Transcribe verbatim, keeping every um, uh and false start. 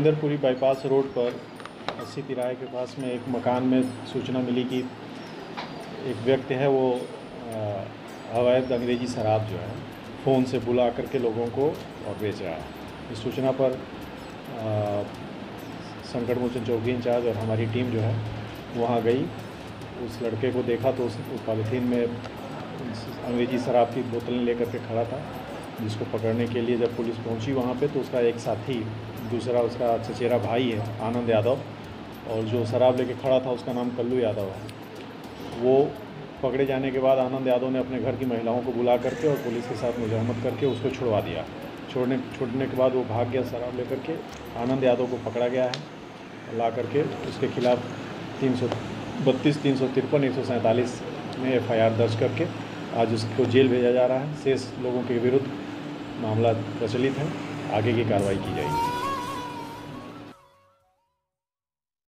Inderpuri bypass road पर अस्सी तिराहे के पास में एक मकान में सूचना मिली कि एक व्यक्ति है वो अवैध अंग्रेज़ी शराब जो है फ़ोन से बुला करके लोगों को और बेच रहा है। इस सूचना पर संकट मोचन चौकी इंचार्ज और हमारी टीम जो है वहाँ गई। उस लड़के को देखा तो उस पॉलीथीन में अंग्रेज़ी शराब की बोतलें लेकर के खड़ा था, जिसको पकड़ने के लिए जब पुलिस पहुंची वहां पे तो उसका एक साथी, दूसरा उसका चचेरा भाई है आनंद यादव, और जो शराब लेके खड़ा था उसका नाम कल्लू यादव है। वो पकड़े जाने के बाद आनंद यादव ने अपने घर की महिलाओं को बुला करके और पुलिस के साथ मुजाहमत करके उसको छुड़वा दिया। छोड़ने छोड़ने के बाद वो भाग गया शराब लेकर के। आनंद यादव को पकड़ा गया है, ला करके उसके खिलाफ तीन सौ बत्तीस तीन सौ तिरपन एक सौ सैंतालीस में एफ आई आर दर्ज करके आज उसको जेल भेजा जा रहा है। शेष लोगों के विरुद्ध मामला प्रचलित है, आगे की कार्रवाई की जाएगी।